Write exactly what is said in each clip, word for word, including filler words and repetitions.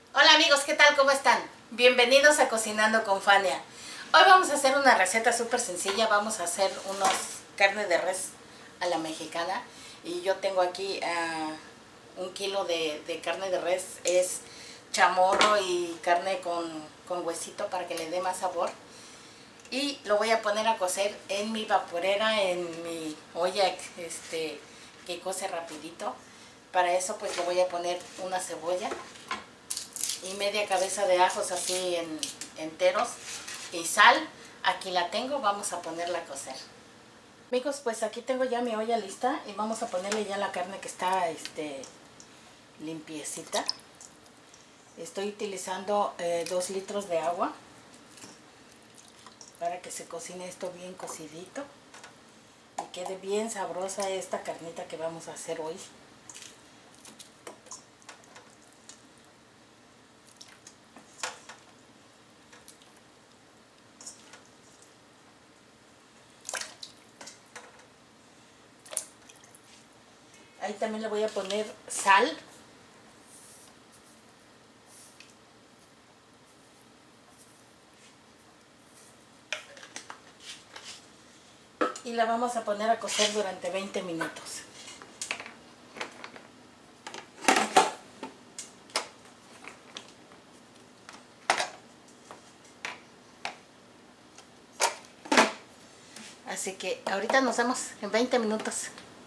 Hola amigos, ¿qué tal? ¿Cómo están? Bienvenidos a Cocinando con Fania. Hoy vamos a hacer una receta súper sencilla. Vamos a hacer unos carne de res a la mexicana. Y yo tengo aquí uh, un kilo de, de carne de res. Es chamorro y carne con, con huesito para que le dé más sabor. Y lo voy a poner a cocer en mi vaporera, en mi olla este, que cose rapidito. Para eso pues le voy a poner una cebolla y media cabeza de ajos así en, enteros y sal. Aquí la tengo, vamos a ponerla a cocer. Amigos, pues aquí tengo ya mi olla lista y vamos a ponerle ya la carne que está este, limpiecita. Estoy utilizando eh, dos litros de agua para que se cocine esto bien cocidito y quede bien sabrosa esta carnita que vamos a hacer hoy. Ahí también le voy a poner sal. Y la vamos a poner a cocer durante veinte minutos. Así que ahorita nos vemos en veinte minutos.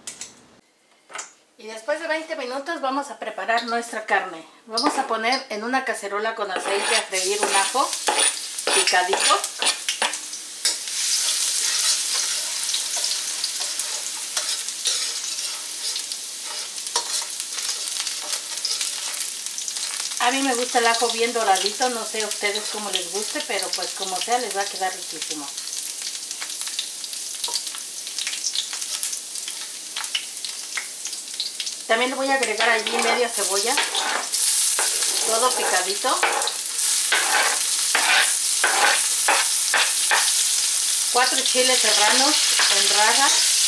Y después de veinte minutos vamos a preparar nuestra carne. Vamos a poner en una cacerola con aceite a freír un ajo picadito. A mí me gusta el ajo bien doradito, no sé a ustedes cómo les guste, pero pues como sea les va a quedar riquísimo. También le voy a agregar allí media cebolla, todo picadito. Cuatro chiles serranos en rajas.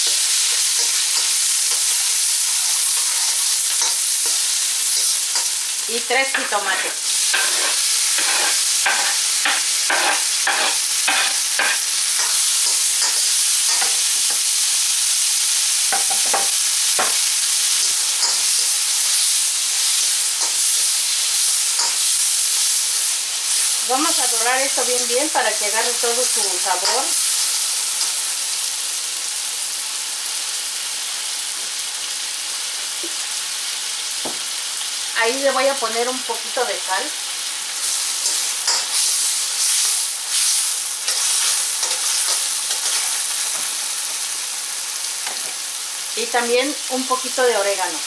Y tres jitomates. Vamos a dorar esto bien bien para que agarre todo su sabor. Ahí le voy a poner un poquito de sal. Y también un poquito de orégano.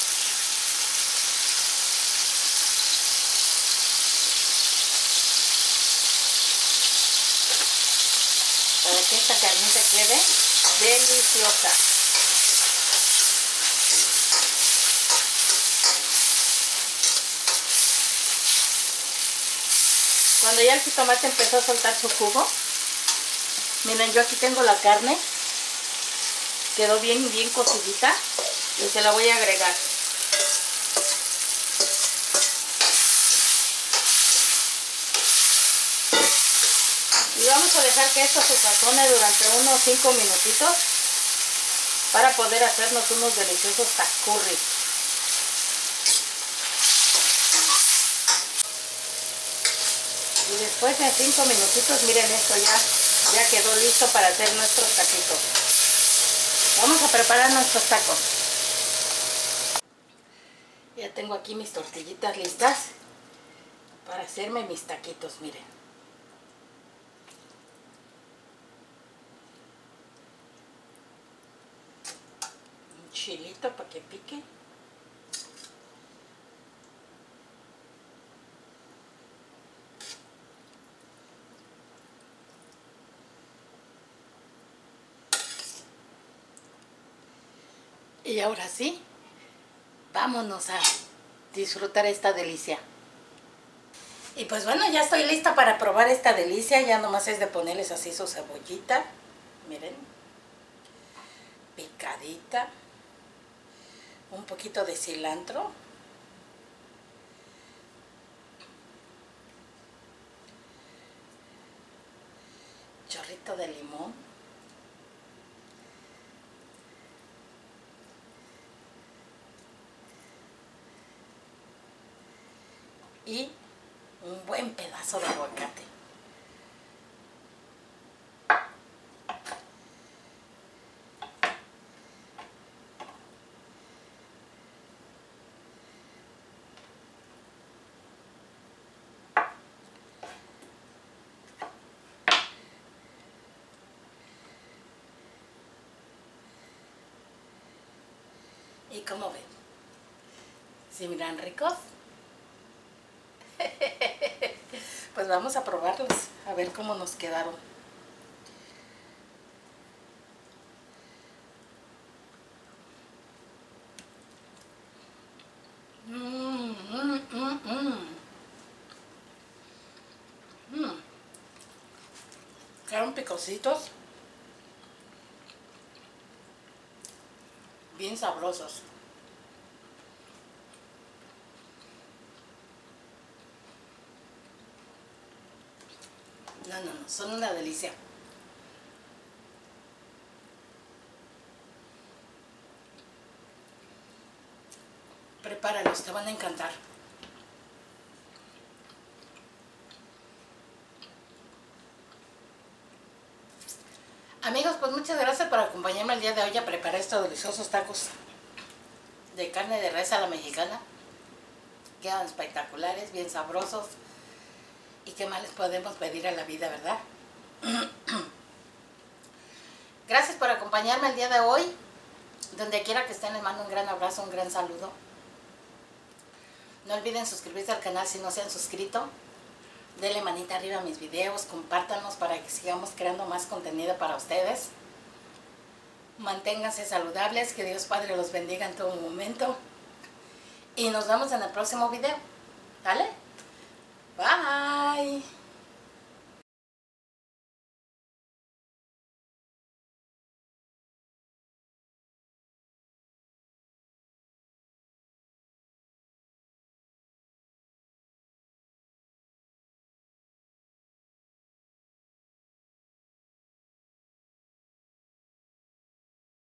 Para que esta carnita quede deliciosa. Cuando ya el jitomate empezó a soltar su jugo, miren, yo aquí tengo la carne, quedó bien, bien cocidita y se la voy a agregar. Y vamos a dejar que esto se sazone durante unos cinco minutitos para poder hacernos unos deliciosos tacurris. Y después de cinco minutitos, miren esto ya, ya quedó listo para hacer nuestros taquitos. Vamos a preparar nuestros tacos. Ya tengo aquí mis tortillitas listas para hacerme mis taquitos, miren. Un chilito para que pique. Y ahora sí, vámonos a disfrutar esta delicia. Y pues bueno, ya estoy lista para probar esta delicia. Ya nomás es de ponerles así su cebollita. Miren. Picadita. Un poquito de cilantro. chorrito de limón. Y un buen pedazo de aguacate. ¿Y cómo ven? ¿Sí miran ricos? Pues vamos a probarlos, a ver cómo nos quedaron. Mmm, mmm, mmm, mmm. Mmm. Quedaron picositos. Bien sabrosos. No, no, no, son una delicia. Prepáralos, te van a encantar. Amigos, pues muchas gracias por acompañarme el día de hoy a preparar estos deliciosos tacos de carne de res a la mexicana. Quedan espectaculares, bien sabrosos. ¿Y qué más les podemos pedir a la vida, verdad? Gracias por acompañarme el día de hoy. Donde quiera que estén, les mando un gran abrazo, un gran saludo. No olviden suscribirse al canal si no se han suscrito. Denle manita arriba a mis videos, compártanos para que sigamos creando más contenido para ustedes. Manténganse saludables, que Dios Padre los bendiga en todo momento. Y nos vemos en el próximo video. ¿Vale? Bye.